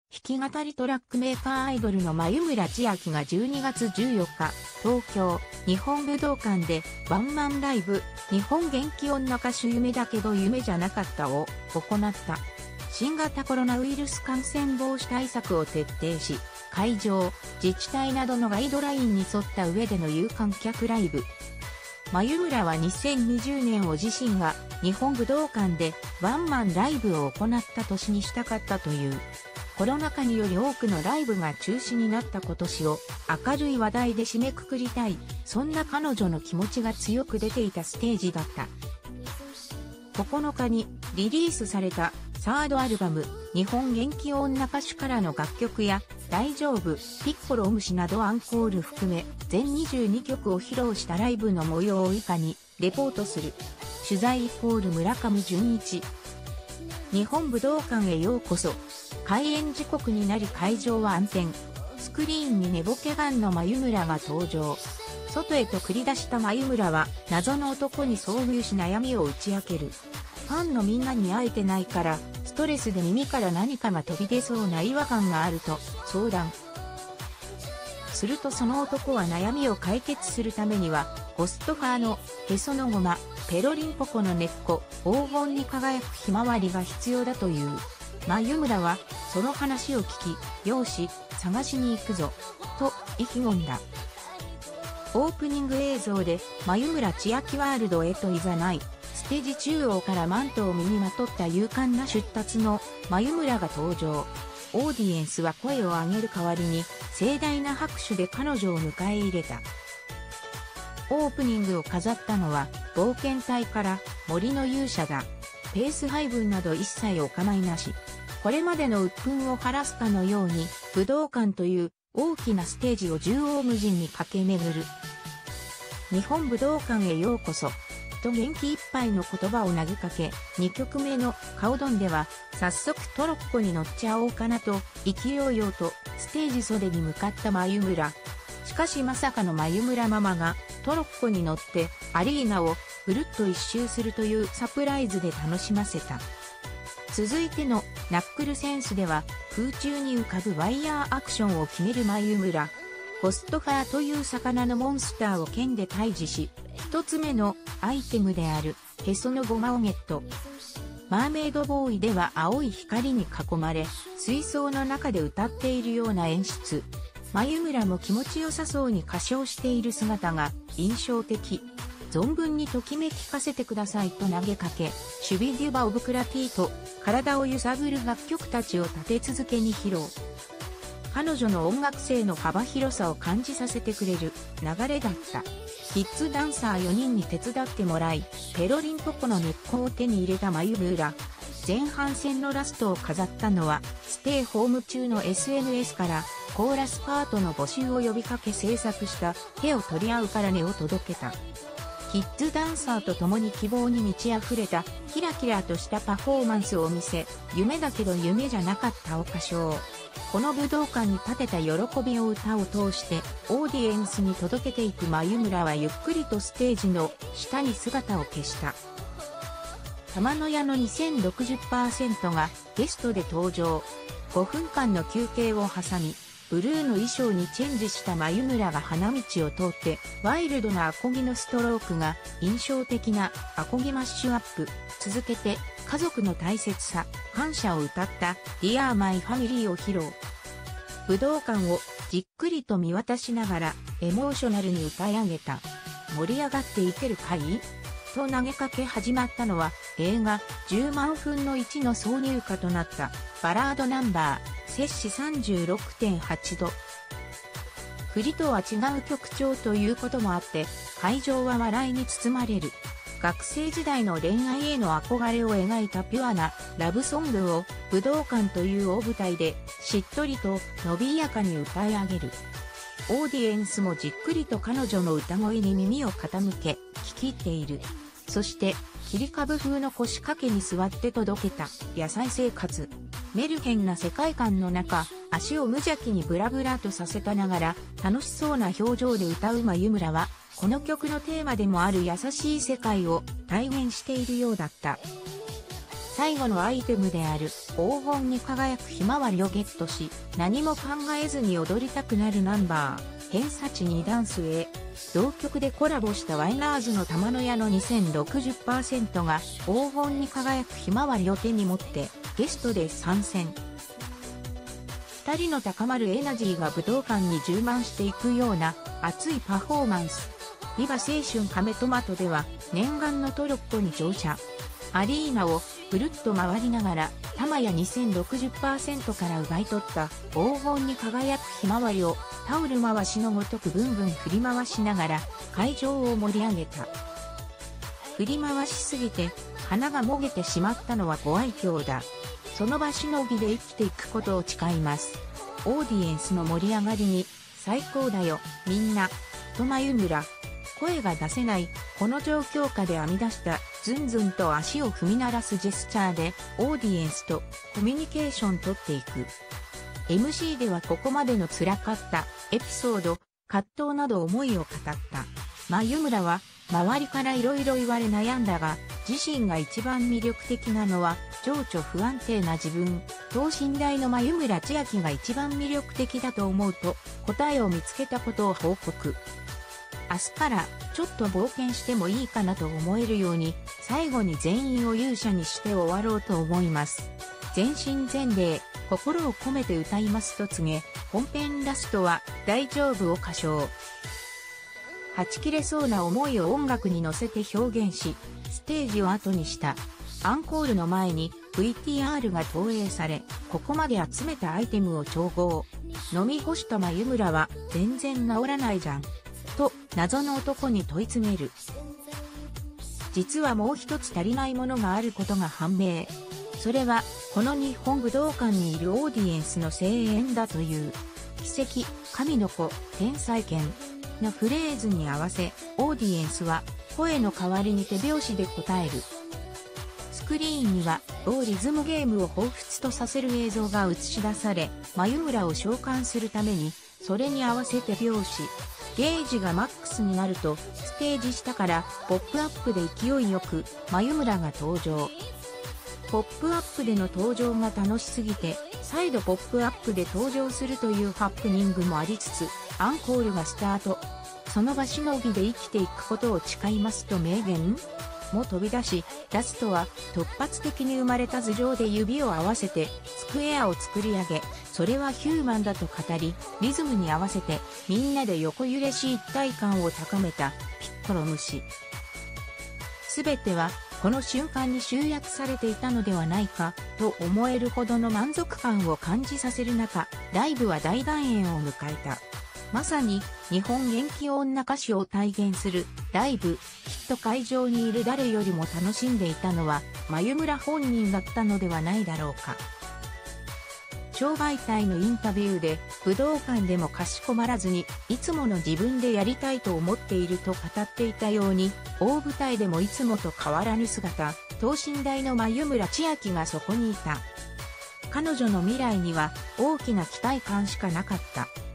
弾き語りトラックメーカーアイドルの眉村千秋が12月14日、東京、日本武道館でワンマンライブ、日本元気女歌手夢だけど夢じゃなかったを行った。新型コロナウイルス感染防止対策を徹底し、会場、自治体などのガイドラインに沿った上での有観客ライブ。眉村は2020年を自身が日本武道館でワンマンライブを行った年にしたかったという。コロナ禍により多くのライブが中止になった今年を明るい話題で締めくくりたい。そんな彼女の気持ちが強く出ていたステージだった。9日にリリースされたサードアルバム日本元気女歌手からの楽曲や大丈夫、ピッコロ虫などアンコール含め全22曲を披露したライブの模様を以下にレポートする。取材=村上純一。日本武道館へようこそ。開演時刻になり会場は暗転。スクリーンに寝ぼけ眼の眉村が登場。外へと繰り出した眉村は謎の男に遭遇し悩みを打ち明ける。ファンのみんなに会えてないからストレスで耳から何かが飛び出そうな違和感があると相談。するとその男は悩みを解決するためにはコストファーのへそのごま、ペロリンポコの根っこ、黄金に輝くひまわりが必要だという。眉村はその話を聞き、よし、探しに行くぞ、と意気込んだ。オープニング映像で眉村千秋ワールドへと誘い、ステージ中央からマントを身にまとった勇敢な出立の眉村が登場。オーディエンスは声を上げる代わりに盛大な拍手で彼女を迎え入れた。オープニングを飾ったのは冒険隊から森の勇者だ。ペース配分など一切お構いなし。これまでの鬱憤を晴らすかのように武道館という大きなステージを縦横無尽に駆け巡る。日本武道館へようこそ。と元気いっぱいの言葉を投げかけ、2曲目の顔ドンでは早速トロッコに乗っちゃおうかなと意気揚々とステージ袖に向かった眉村。しかしまさかの眉村ママがトロッコに乗ってアリーナをぐるっと一周するというサプライズで楽しませた。続いてのナックルセンスでは空中に浮かぶワイヤーアクションを決める眉村。コストファーという魚のモンスターを剣で退治し、一つ目のアイテムであるへそのごまをゲット。マーメイドボーイでは青い光に囲まれ、水槽の中で歌っているような演出。眉村も気持ちよさそうに歌唱している姿が印象的。存分にときめきかせてくださいと投げかけ、シュビデュバ・オブ・クラティと体を揺さぶる楽曲たちを立て続けに披露。彼女の音楽性の幅広さを感じさせてくれる流れだった。キッズダンサー4人に手伝ってもらい、ペロリンポコの根っこを手に入れた眉村。前半戦のラストを飾ったのは、ステイホーム中の SNS からコーラスパートの募集を呼びかけ制作した手を取り合うからねを届けた。キッズダンサーと共に希望に満ち溢れたキラキラとしたパフォーマンスを見せ、夢だけど夢じゃなかったを歌唱。この武道館に立てた喜びを歌を通してオーディエンスに届けていく眉村はゆっくりとステージの下に姿を消した。玉の矢の2060% がゲストで登場。5分間の休憩を挟み、ブルーの衣装にチェンジした眉村が花道を通ってワイルドなアコギのストロークが印象的なアコギマッシュアップ。続けて家族の大切さ、感謝を歌ったDear My Familyを披露。武道館をじっくりと見渡しながらエモーショナルに歌い上げた。盛り上がっていけるかいと投げかけ始まったのは映画10万分の1の挿入歌となったバラードナンバー。摂氏 36.8 度。振りとは違う曲調ということもあって、会場は笑いに包まれる。学生時代の恋愛への憧れを描いたピュアなラブソングを武道館という大舞台でしっとりと伸びやかに歌い上げる。オーディエンスもじっくりと彼女の歌声に耳を傾け、聞き入っている。そして、切り株風の腰掛けに座って届けた野菜生活。メルヘンな世界観の中、足を無邪気にブラブラとさせたながら、楽しそうな表情で歌う眉村は、この曲のテーマでもある優しい世界を体現しているようだった。 最後のアイテムである黄金に輝くひまわりをゲットし、何も考えずに踊りたくなるナンバー、偏差値2ダンスへ。同曲でコラボしたワイナーズの玉の矢の 2060% が黄金に輝くひまわりを手に持ってゲストで参戦。二人の高まるエナジーが武道館に充満していくような熱いパフォーマンス。ビバ青春亀トマトでは念願のトロッコに乗車。アリーナをぐるっと回りながら玉や 2060% から奪い取った黄金に輝くひまわりをタオル回しのごとくブンブン振り回しながら会場を盛り上げた。振り回しすぎて鼻がもげてしまったのはご愛嬌だ。その場しのぎで生きていくことを誓います。オーディエンスの盛り上がりに最高だよみんなと眉村。声が出せないこの状況下で編み出したズンズンと足を踏み鳴らすジェスチャーでオーディエンスとコミュニケーション取っていく。MC ではここまでの辛かったエピソード、葛藤など思いを語った。眉村は周りから色々言われ悩んだが、自身が一番魅力的なのは情緒不安定な自分、等身大の眉村千秋が一番魅力的だと思うと答えを見つけたことを報告。明日からちょっと冒険してもいいかなと思えるように最後に全員を勇者にして終わろうと思います。全身全霊、心を込めて歌いますと告げ、本編ラストは大丈夫を歌唱。はち切れそうな思いを音楽に乗せて表現し、ステージを後にした。アンコールの前に VTR が投影され、ここまで集めたアイテムを調合。飲み干した眉村は全然治らないじゃん。と謎の男に問い詰める。実はもう一つ足りないものがあることが判明。それはこの日本武道館にいるオーディエンスの声援だという。奇跡、神の子、天才犬のフレーズに合わせ、オーディエンスは声の代わりに手拍子で答える。スクリーンには某リズムゲームを彷彿とさせる映像が映し出され、眉村を召喚するためにそれに合わせて拍子。ゲージがマックスになるとステージ下からポップアップで勢いよく眉村が登場。ポップアップでの登場が楽しすぎて再度ポップアップで登場するというハプニングもありつつアンコールがスタート。その場しのぎで生きていくことを誓いますと明言も飛び出し、ラストは突発的に生まれた頭上で指を合わせてスクエアを作り上げ、それはヒューマンだと語り、リズムに合わせてみんなで横揺れし一体感を高めたピッコロ虫。すべてはこの瞬間に集約されていたのではないかと思えるほどの満足感を感じさせる中、ライブは大団円を迎えた。まさに日本元気女歌手を体現するライブ。きっと会場にいる誰よりも楽しんでいたのは眉村本人だったのではないだろうか。商売体のインタビューで武道館でもかしこまらずにいつもの自分でやりたいと思っていると語っていたように、大舞台でもいつもと変わらぬ姿、等身大の眉村千秋がそこにいた。彼女の未来には大きな期待感しかなかった。